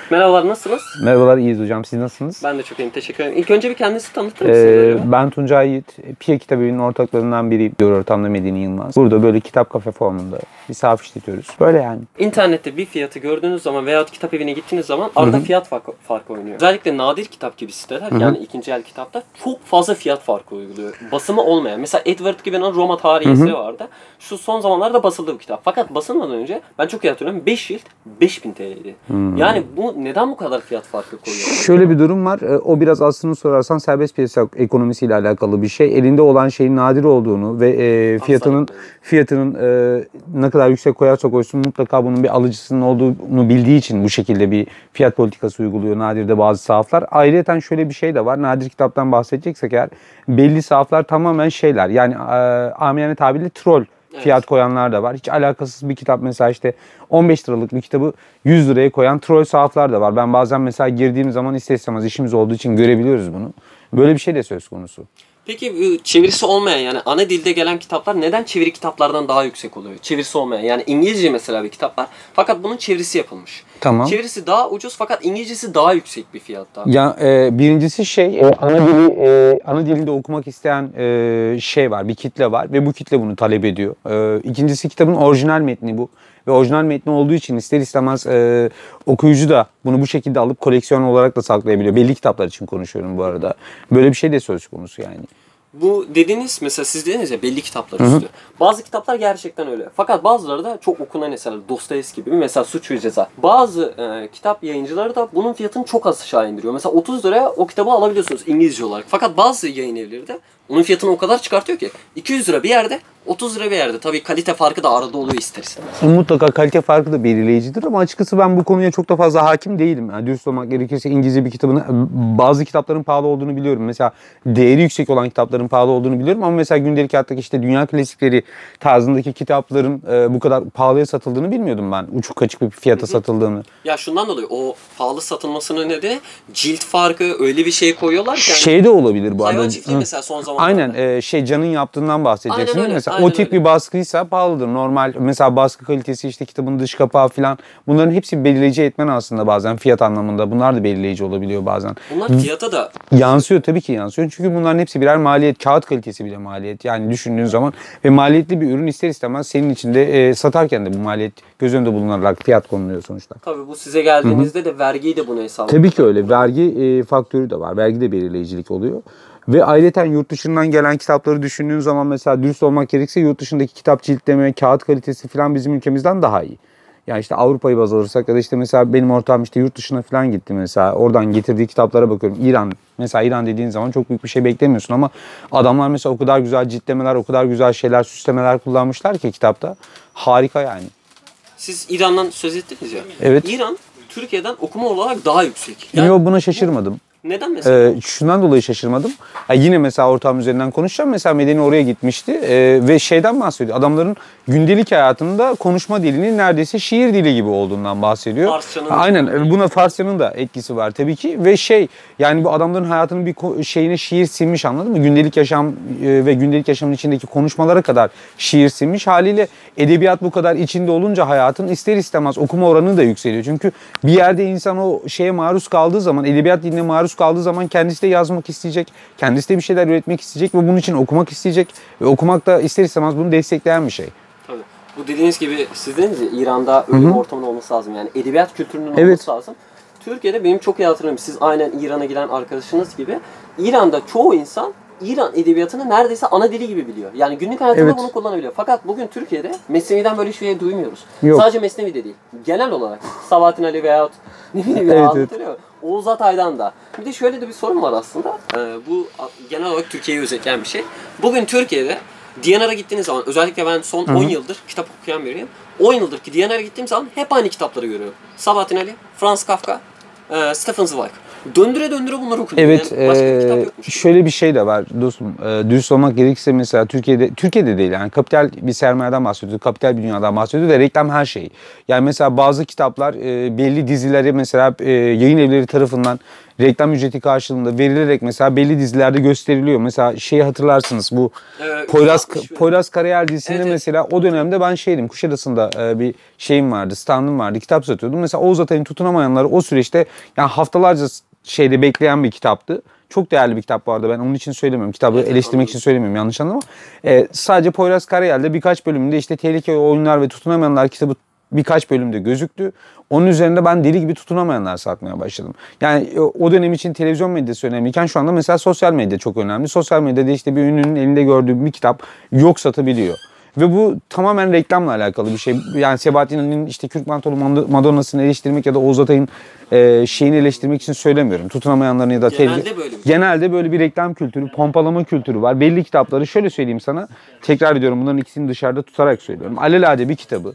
Merhabalar, nasılsınız? Merhabalar, iyiyiz hocam. Siz nasılsınız? Ben de çok iyiyim, teşekkür ederim. İlk önce bir kendinizi tanıtır mısınız? Ben Tuncay Yiğit. Pia Kitabevi'nin ortaklarından biriyim. Diyor ortamda Medeni Yılmaz. Burada böyle kitap kafe formunda bir sahaf işletiyoruz. Böyle yani. İnternette bir fiyatı gördüğünüz zaman veyahut kitap evine gittiğiniz zaman arada fiyat farkı oynuyor. Özellikle nadir kitap gibi siteler, yani ikinci el kitapta çok fazla fiyat farkı uyguluyor. Basımı olmayan. Mesela Edward Gibbon'ın Roma Tarihi vardı. Şu son zamanlarda basıldı bu kitap. Fakat basılmadan önce ben çok iyi hatırlıyorum. 5 cilt 5000 TL'ydi. Yani bu neden bu kadar fiyat farkı koyuyor? Şöyle bir durum var. O biraz aslını sorarsan serbest piyasa ekonomisiyle alakalı bir şey. Elinde olan şeyin nadir olduğunu ve fiyatının ne kadar yüksek koyarsa koysun mutlaka bunun bir alıcısının olduğunu bildiği için bu şekilde bir fiyat politikası uyguluyor nadirde bazı sahaflar. Ayrıca şöyle bir şey de var. Nadir kitaptan bahsedeceksek eğer belli sahaflar tamamen şeyler. Yani amiyane tabirle troll. Fiyat koyanlar da var. Hiç alakasız bir kitap mesela işte 15 liralık bir kitabı 100 liraya koyan troll sahaflar da var. Ben bazen mesela girdiğim zaman ister istemez işimiz olduğu için görebiliyoruz bunu. Böyle bir şey de söz konusu. Peki çevirisi olmayan, yani ana dilde gelen kitaplar neden çeviri kitaplardan daha yüksek oluyor? Çevirisi olmayan, yani İngilizce mesela bir kitap var fakat bunun çevirisi yapılmış. Tamam. Çevirisi daha ucuz fakat İngilizcesi daha yüksek bir fiyatta. Ya birincisi ana dilinde okumak isteyen şey var, bir kitle var ve bu kitle bunu talep ediyor. İkincisi kitabın orijinal metni bu. Ve orijinal metni olduğu için ister istemez okuyucu da bunu bu şekilde alıp koleksiyon olarak da saklayabiliyor. Belli kitaplar için konuşuyorum bu arada. Böyle bir şey de söz konusu yani. Bu dediğiniz, mesela siz dediniz ya belli kitaplar üstü. Bazı kitaplar gerçekten öyle. Fakat bazıları da çok okunan eserler. Dostoyevski gibi, mesela Suç ve Ceza. Bazı kitap yayıncıları da bunun fiyatını çok az aşağı indiriyor. Mesela 30 liraya o kitabı alabiliyorsunuz İngilizce olarak. Fakat bazı yayın evleri de onun fiyatını o kadar çıkartıyor ki 200 lira bir yerde, 30 lira bir yerde. Tabii kalite farkı da arada oluyor ister istemez. Mutlaka kalite farkı da belirleyicidir ama açıkçası ben bu konuya çok da fazla hakim değilim. Yani dürüst olmak gerekirse İngilizce bir kitabın bazı kitapların pahalı olduğunu biliyorum. Mesela değeri yüksek olan kitapların pahalı olduğunu biliyorum ama mesela gündelik hayattaki işte dünya klasikleri tarzındaki kitapların bu kadar pahalıya satıldığını bilmiyordum ben. Uçuk kaçık bir fiyata satıldığını. Ya şundan dolayı o pahalı satılmasının nedeni cilt farkı, öyle bir şey koyuyorlar ki. Yani, şey de olabilir bu arada. Hayvan çiftliği mesela son zamanlarda. Aynen Can'ın yaptığından bahsedeceksin. Aynen öyle, mesela aynen o tip öyle. bir baskıysa pahalıdır. Normal mesela baskı kalitesi, işte kitabın dış kapağı falan, bunların hepsi belirleyici etmen aslında bazen fiyat anlamında. Bunlar da belirleyici olabiliyor bazen. Bunlar fiyata da yansıyor, tabii ki yansıyor. Çünkü bunların hepsi birer maliyet. Kağıt kalitesi bile maliyet. Yani düşündüğün zaman ve maliyetli bir ürün ister istemez senin içinde satarken de bu maliyet göz önünde bulunarak fiyat konuluyor sonuçta. Tabii bu size geldiğinizde de vergiyi de buna hesap. Tabii ki öyle. Vergi faktörü de var. Vergi de belirleyicilik oluyor. Ve ayrıca yurt dışından gelen kitapları düşündüğün zaman mesela dürüst olmak gerekirse yurt dışındaki kitap ciltleme, kağıt kalitesi falan bizim ülkemizden daha iyi. Yani işte Avrupa'yı baz alırsak ya da işte mesela benim ortağım işte yurt dışına falan gitti mesela. Oradan getirdiği kitaplara bakıyorum. Mesela İran dediğin zaman çok büyük bir şey beklemiyorsun ama adamlar mesela o kadar güzel ciltlemeler, o kadar güzel şeyler, süslemeler kullanmışlar ki kitapta. Harika yani. Siz İran'dan söz ettiniz ya. Evet. İran Türkiye'den okuma olarak daha yüksek. Yani, Yok, buna şaşırmadım. Neden mesela? Şundan dolayı şaşırmadım. Yine mesela ortağım üzerinden konuşacağım. Mesela Medeni oraya gitmişti ve şeyden bahsediyor. Adamların gündelik hayatında konuşma dilinin neredeyse şiir dili gibi olduğundan bahsediyor. Farsçanın. Aynen. Buna Farsçanın da etkisi var tabii ki. Ve yani bu adamların hayatının bir şeyine şiir sinmiş, anladın mı? Gündelik yaşam ve gündelik yaşamın içindeki konuşmalara kadar şiir sinmiş. Haliyle edebiyat bu kadar içinde olunca hayatın ister istemez okuma oranı da yükseliyor. Çünkü bir yerde insan o şeye maruz kaldığı zaman, edebiyat diline maruz kaldığı zaman kendisi de yazmak isteyecek. Kendisi de bir şeyler üretmek isteyecek ve bunun için okumak isteyecek. Ve okumak da ister istemez bunu destekleyen bir şey. Tabii. Bu dediğiniz gibi, siz dediniz ya, İran'da öyle bir ortamın olması lazım. Yani edebiyat kültürünün olması lazım. Türkiye'de benim çok iyi hatırlıyorum. Siz aynen İran'a giden arkadaşınız gibi. İran'da çoğu insan İran edebiyatını neredeyse ana dili gibi biliyor. Yani günlük hayatında bunu kullanabiliyor. Fakat bugün Türkiye'de Mesnevi'den böyle hiçbir şey duymuyoruz. Yok. Sadece Mesnevi de değil. Genel olarak Sabahattin Ali veyahut ne bileyim anlatılıyor. Oğuz Atay'dan da. Bir de şöyle de bir sorun var aslında. Bu genel olarak Türkiye'yi özetleyen bir şey. Bugün Türkiye'de Diyanar'a gittiğiniz zaman, özellikle ben son 10 yıldır kitap okuyan biriyim. 10 yıldır ki Diyanar'a gittiğim zaman hep aynı kitapları görüyorum. Sabahattin Ali, Franz Kafka, Stefan Zweig. Döndüre döndüre bunları okudum. Evet, Yani başka bir kitap yokmuş. şöyle bir şey de var dostum. Dürüst olmak gerekirse mesela Türkiye'de değil yani kapital bir sermayeden bahsediyoruz, kapital bir dünyadan bahsediyoruz ve reklam her şey. Yani mesela bazı kitaplar belli dizileri mesela yayın evleri tarafından reklam ücreti karşılığında verilerek mesela belli dizilerde gösteriliyor. Mesela şeyi hatırlarsınız bu Poyraz Karayel dizisinde Evet. mesela o dönemde ben şeydim Kuşadası'nda bir şeyim vardı, standım vardı, kitap satıyordum. Mesela Oğuz Atay'ın Tutunamayanları o süreçte yani haftalarca şeyde bekleyen bir kitaptı. Çok değerli bir kitap bu arada. Ben onun için söylemiyorum. Kitabı eleştirmek için söylemiyorum. Yanlış anlama. Sadece Poyraz Karayel'de birkaç bölümünde işte Tehlikeli Oyunlar ve Tutunamayanlar kitabı birkaç bölümde gözüktü. Onun üzerinde ben deli gibi tutunamayanlar satmaya başladım. Yani o dönem için televizyon medyası önemliyken şu anda mesela sosyal medya çok önemli. Sosyal medyada işte bir ünlünün elinde gördüğüm bir kitap yok satabiliyor. Ve bu tamamen reklamla alakalı bir şey. Yani Sebahattin'in işte Kürk Mantolu Madonna'sını eleştirmek ya da Oğuz Atay'ın şeyini eleştirmek için söylemiyorum. Tutunamayanların ya da genelde böyle bir reklam kültürü, pompalama kültürü var. Belli kitapları şöyle söyleyeyim sana. Tekrar ediyorum bunların ikisini dışarıda tutarak söylüyorum. Alelade bir kitabı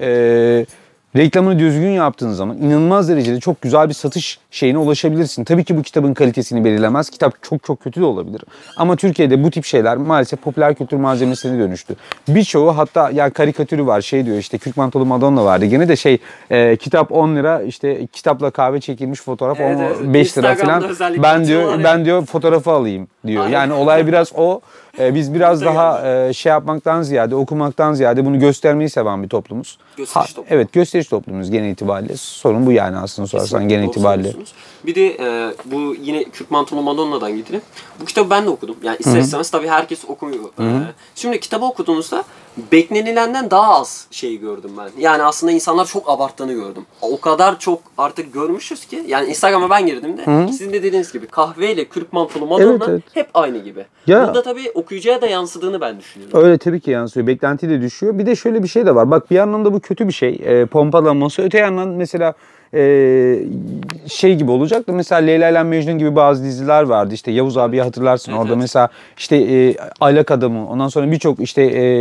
reklamını düzgün yaptığın zaman inanılmaz derecede çok güzel bir satış şeyine ulaşabilirsin. Tabii ki bu kitabın kalitesini belirlemez. Kitap çok çok kötü de olabilir. Ama Türkiye'de bu tip şeyler maalesef popüler kültür malzemesine dönüştü. Birçoğu hatta ya karikatürü var şey diyor işte Kürk Mantolu Madonna vardı. Gene de kitap 10 lira işte kitapla kahve çekilmiş fotoğraf 5 lira falan. Ben diyor fotoğrafı alayım diyor. Yani olay biraz o. Biz biraz daha şey yapmaktan ziyade, okumaktan ziyade bunu göstermeyi seven bir toplumuz. Gösteriş toplumu. Evet, gösteriş toplumumuz genel itibariyle. Sorun bu yani aslında sorarsan genel itibariyle. Bir de bu yine Kürk Mantolu Madonna'dan gidelim. Bu kitabı ben de okudum. Yani ister istemez tabii herkes okumuyor. Şimdi kitabı okuduğunuzda beklenilenden daha az şey gördüm ben. Yani aslında insanlar çok abarttığını gördüm. O kadar çok artık görmüşüz ki. Yani Instagram'a ben girdiğimde sizin de dediğiniz gibi kahveyle Kürk Mantolu Madonna hep aynı gibi. Ya, burada tabii okuyucuya da yansıdığını ben düşünüyorum. Öyle tabii ki yansıyor. Beklenti de düşüyor. Bir de şöyle bir şey de var. Bak bir yandan da bu kötü bir şey. Pompalanması. Öte yandan mesela şey gibi olacak da mesela Leyla ile Mecnun gibi bazı diziler vardı. İşte Yavuz abiyi hatırlarsın. Evet, orada mesela işte Aylak Adamı, ondan sonra birçok işte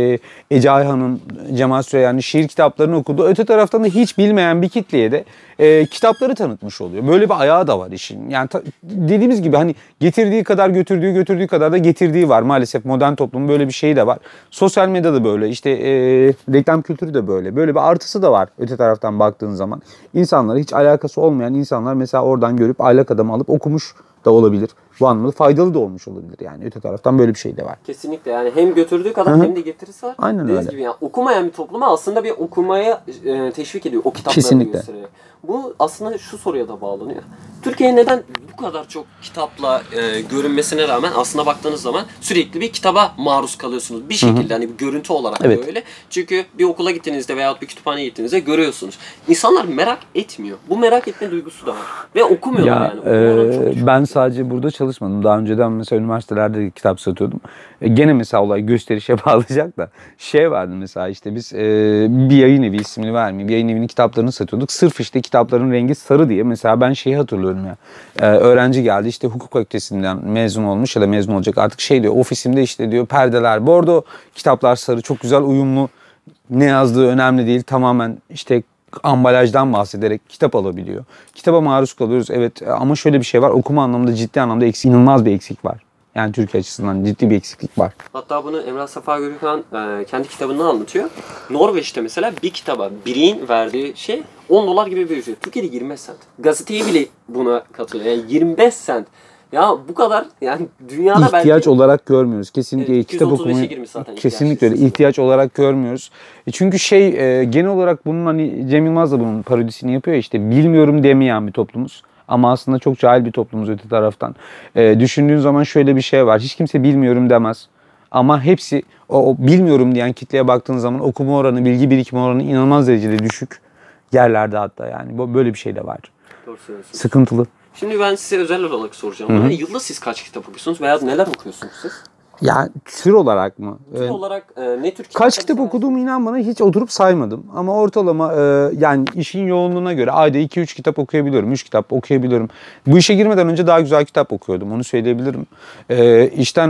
Ece Ayhan'ın, Cemal Süreyya'nın şiir kitaplarını okudu. Öte taraftan da hiç bilmeyen bir kitleye de kitapları tanıtmış oluyor. Böyle bir ayağı da var işin. Yani dediğimiz gibi hani getirdiği kadar götürdüğü kadar da getirdiği var. Maalesef modern toplumun böyle bir şeyi de var. Sosyal medyada böyle işte reklam kültürü de böyle. Böyle bir artısı da var öte taraftan baktığın zaman. İnsanlara hiç alakası olmayan insanlar mesela oradan görüp Aylak Adamı alıp okumuş da olabilir. Bu anlamda faydalı da olmuş olabilir yani öte taraftan böyle bir şey de var. Kesinlikle yani hem götürdüğü kadar hem de getirisi var. Aynen öyle. Gibi yani okumayan bir topluma aslında bir okumaya teşvik ediyor o kitapları gösteriyor. Bu aslında şu soruya da bağlanıyor. Türkiye neden bu kadar çok kitapla görünmesine rağmen aslında baktığınız zaman sürekli bir kitaba maruz kalıyorsunuz. Bir şekilde hani bir görüntü olarak böyle. Çünkü bir okula gittiğinizde veyahut bir kütüphaneye gittiğinizde görüyorsunuz. İnsanlar merak etmiyor. Bu merak etme duygusu da var. Ve okumuyorlar yani. Ben sadece burada çalışmadım. Daha önceden mesela üniversitelerde de kitap satıyordum. Gene mesela olay gösterişe bağlayacak da şey vardı mesela işte biz bir yayın evi ismini vermeyeyim. Bir yayın evinin kitaplarını satıyorduk. Sırf işte kitapların rengi sarı diye mesela ben şeyi hatırlıyorum ya. Öğrenci geldi işte hukuk fakültesinden mezun olmuş ya da mezun olacak artık şey diyor ofisimde işte diyor perdeler bordo, kitaplar sarı çok güzel uyumlu. Ne yazdığı önemli değil tamamen işte ambalajdan bahsederek kitap alabiliyor. Kitaba maruz kalıyoruz evet ama şöyle bir şey var okuma anlamında ciddi anlamda inanılmaz bir eksik var. Yani Türkiye açısından ciddi bir eksiklik var. Hatta bunu Emrah Safa Gürkan kendi kitabında anlatıyor. Norveç'te mesela bir kitaba bireyin verdiği şey 10 dolar gibi bir ücret. Türkiye'de 25 sent. Gazeteyi bile buna katılıyor. Yani 25 sent. Ya bu kadar yani dünyada ihtiyaç olarak görmüyoruz. Kesinlikle kitap okumayı kesinlikle öyle ihtiyaç olarak görmüyoruz. Çünkü genel olarak bunun hani Cem Yılmaz da bunun parodisini yapıyor ya işte bilmiyorum demeyen bir toplumuz. Ama aslında çok cahil bir toplumuz öte taraftan. Düşündüğün zaman şöyle bir şey var. Hiç kimse bilmiyorum demez. Ama hepsi o bilmiyorum diyen kitleye baktığın zaman okuma oranı, bilgi birikimi oranı inanılmaz derecede düşük yerlerde hatta yani. Böyle bir şey de var. Doğru söylüyorsunuz. Sıkıntılı. Şimdi ben size özel olarak soracağım. Yani yılda siz kaç kitap okuyorsunuz veya neler okuyorsunuz siz? Ya tür olarak mı? Tür olarak ne tür kitap? Kaç kitap okuduğumu inan bana hiç oturup saymadım. Ama ortalama yani işin yoğunluğuna göre ayda 2-3 kitap okuyabiliyorum. 3 kitap okuyabiliyorum. Bu işe girmeden önce daha güzel kitap okuyordum. Onu söyleyebilirim. İşten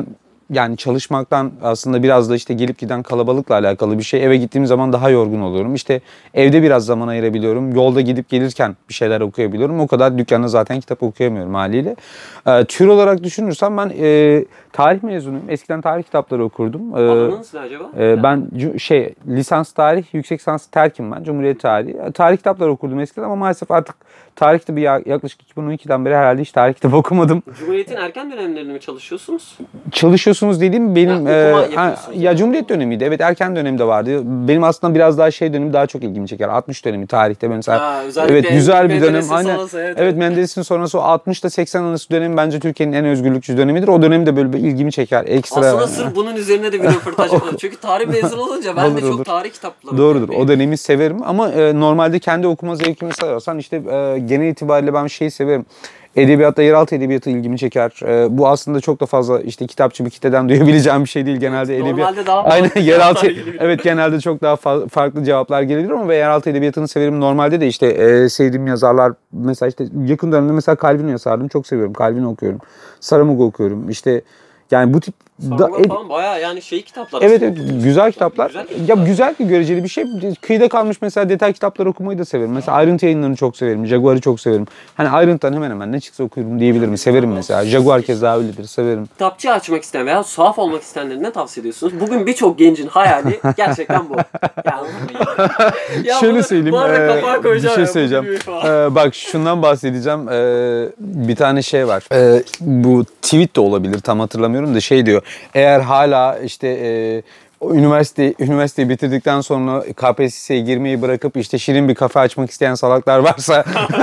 yani çalışmaktan aslında biraz da işte gelip giden kalabalıkla alakalı bir şey. Eve gittiğim zaman daha yorgun oluyorum. İşte evde biraz zaman ayırabiliyorum. Yolda gidip gelirken bir şeyler okuyabiliyorum. O kadar dükkanda zaten kitap okuyamıyorum haliyle. Tür olarak düşünürsem ben tarih mezunuyum. Eskiden tarih kitapları okurdum. Alanınız ne acaba? Ben lisans tarih, yüksek lisans terkim ben. Cumhuriyet tarihi. Tarih kitapları okurdum eskiden ama maalesef artık tarih kitabı yaklaşık 2012'den beri herhalde hiç tarih kitabı okumadım. Cumhuriyet'in erken dönemlerinde mi çalışıyorsunuz? Çalışıyorsunuz dediğim benim Ya, Cumhuriyet dönemiydi. Evet, erken dönemde vardı. Benim aslında biraz daha dönemi daha çok ilgimi çeker. 60 dönemi tarihte mesela. Evet, güzel bir dönem. Aynen. Evet, Menderes'in sonrası o 60 ile 80 arası dönemi bence Türkiye'nin en özgürlükçü dönemidir. O dönem de böyle bir ilgimi çeker. Ekstra. Aslında sırf bunun üzerine de bir röportaj yapalım. Çünkü tarih mezunu olunca ben de çok tarih kitapları Doğrudur. O dönemi severim ama normalde kendi okuma zevkimi sayarsan işte genel itibariyle ben şeyi severim. Edebiyatta, yeraltı edebiyatı ilgimi çeker. Bu aslında çok da fazla işte kitapçı bir kitleden duyabileceğim bir şey değil. Genelde edebiyat. Normalde daha aynen yeraltı. Evet, genelde çok daha farklı cevaplar gelebilir ama yeraltı edebiyatını severim. Normalde de işte sevdiğim yazarlar mesela işte yakın dönemde mesela Calvin'i yazardım. Çok seviyorum. Calvin'i okuyorum. Saramago okuyorum. İşte yani bu tip falan bayağı yani kitaplar. Evet, güzel kitaplar. Güzel ya güzel bir göreceli bir şey. Kıyıda kalmış mesela detay kitapları okumayı da severim. Mesela ayrıntı yayınlarını çok severim. Jaguar'ı çok severim. Hani ayrıntıdan hemen hemen ne çıksa okuyorum diyebilirim. Severim mesela. Jaguar keza öyledir. Severim. Kitapçı açmak isteyen veya sahaf olmak isteyenlere ne tavsiye ediyorsunuz? Bugün birçok gencin hayali gerçekten bu. Şöyle söyleyeyim. Bu arada kapağa koyacağım. Bir şey söyleyeceğim. Bak şundan bahsedeceğim. Bir tane şey var. Bu tweet de olabilir. Tam hatırlamıyorum da şey diyor. Eğer hala işte üniversiteyi bitirdikten sonra KPSS'ye girmeyi bırakıp işte şirin bir kafe açmak isteyen salaklar varsa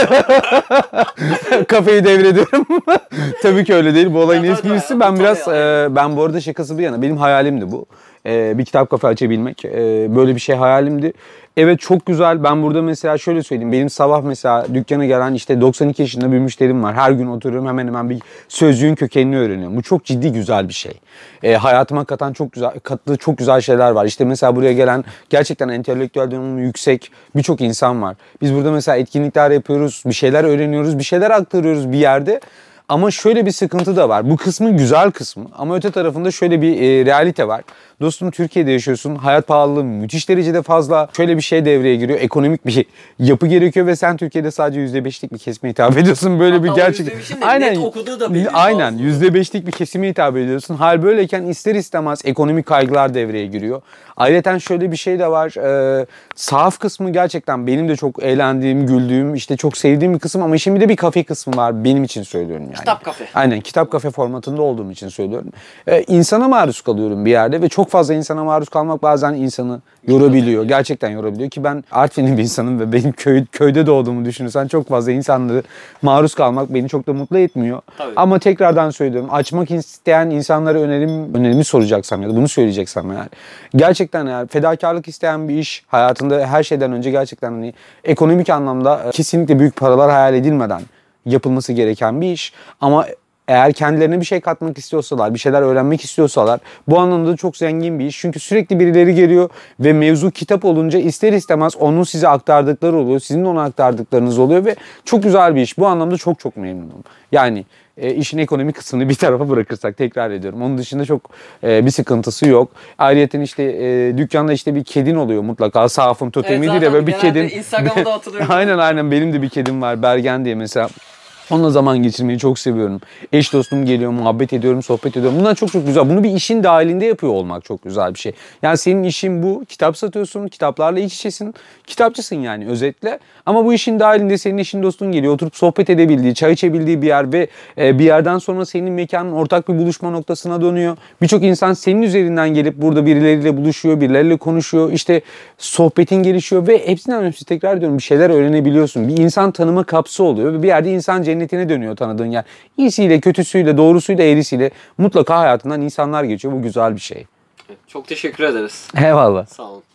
kafeyi devrediyorum. Tabii ki öyle değil. Bu olayın esprisi. Ben biraz ben bu arada şakası bir yana benim hayalimdi bu. Bir kitap kafe açabilmek. Böyle bir şey hayalimdi. Evet, çok güzel. Ben burada mesela şöyle söyleyeyim. Benim sabah mesela dükkana gelen işte 92 yaşında bir müşterim var. Her gün oturuyorum hemen hemen bir sözcüğün kökenini öğreniyorum. Bu çok ciddi güzel bir şey. Hayatıma kattığı çok güzel şeyler var. İşte mesela buraya gelen gerçekten entelektüel donanımı yüksek birçok insan var. Biz burada mesela etkinlikler yapıyoruz. Bir şeyler öğreniyoruz. Bir şeyler aktarıyoruz bir yerde. Ama şöyle bir sıkıntı da var. Bu kısmın güzel kısmı. Ama öte tarafında şöyle bir realite var. Dostum, Türkiye'de yaşıyorsun. Hayat pahalılığı müthiş derecede fazla. Şöyle bir şey devreye giriyor. Ekonomik bir yapı gerekiyor ve sen Türkiye'de sadece %5'lik bir kesime hitap ediyorsun. Böyle hatta bir gerçek. Aynen. Net okuduğu da belli. Aynen. %5'lik bir kesime hitap ediyorsun. Hal böyleyken ister istemez ekonomik kaygılar devreye giriyor. Ayrıca şöyle bir şey de var. Sahaf kısmı gerçekten benim de çok eğlendiğim, güldüğüm, işte çok sevdiğim bir kısım ama şimdi de bir kafe kısmı var. Benim için söylüyorum yani. Kitap kafe. Aynen, kitap kafe formatında olduğum için söylüyorum. İnsana maruz kalıyorum bir yerde ve çok fazla insana maruz kalmak bazen insanı yorabiliyor. Gerçekten yorabiliyor ki ben Artvin'in bir insanım ve benim köyde doğduğumu düşünürsen çok fazla insanlara maruz kalmak beni çok da mutlu etmiyor. Tabii. Ama tekrardan söylüyorum, açmak isteyen insanlara önerimi soracaksam ya da bunu söyleyeceksem yani. Gerçekten eğer fedakarlık isteyen bir iş, hayatında her şeyden önce gerçekten hani ekonomik anlamda kesinlikle büyük paralar hayal edilmeden yapılması gereken bir iş. Ama eğer kendilerine bir şey katmak istiyorsalar, bir şeyler öğrenmek istiyorsalar bu anlamda çok zengin bir iş. Çünkü sürekli birileri geliyor ve mevzu kitap olunca ister istemez onun size aktardıkları oluyor. Sizin de ona aktardıklarınız oluyor ve çok güzel bir iş. Bu anlamda çok çok memnunum. Yani işin ekonomik kısmını bir tarafa bırakırsak tekrar ediyorum. Onun dışında çok bir sıkıntısı yok. Ayrıyeten işte dükkanda işte bir kedin oluyor mutlaka. Sahafın totemidir ya böyle bir kedin. Instagram'da hatırlıyorum. Aynen benim de bir kedim var, Bergen diye mesela. Onunla zaman geçirmeyi çok seviyorum. Eş dostum geliyor, muhabbet ediyorum, sohbet ediyorum. Bunlar çok çok güzel. Bunu bir işin dahilinde yapıyor olmak çok güzel bir şey. Yani senin işin bu. Kitap satıyorsun, kitaplarla iç içesin. Kitapçısın yani özetle. Ama bu işin dahilinde senin eşin dostun geliyor. Oturup sohbet edebildiği, çay içebildiği bir yer ve bir yerden sonra senin mekanın ortak bir buluşma noktasına dönüyor. Birçok insan senin üzerinden gelip burada birileriyle buluşuyor, birileriyle konuşuyor. İşte sohbetin gelişiyor ve hepsinden önemlisi tekrar ediyorum bir şeyler öğrenebiliyorsun. Bir insan tanıma kapsı oluyor ve bir yerde insan cennetine dönüyor tanıdığın yer. İyisiyle, kötüsüyle, doğrusuyla, eğrisiyle mutlaka hayatından insanlar geçiyor. Bu güzel bir şey. Çok teşekkür ederiz. Eyvallah. Sağ olun.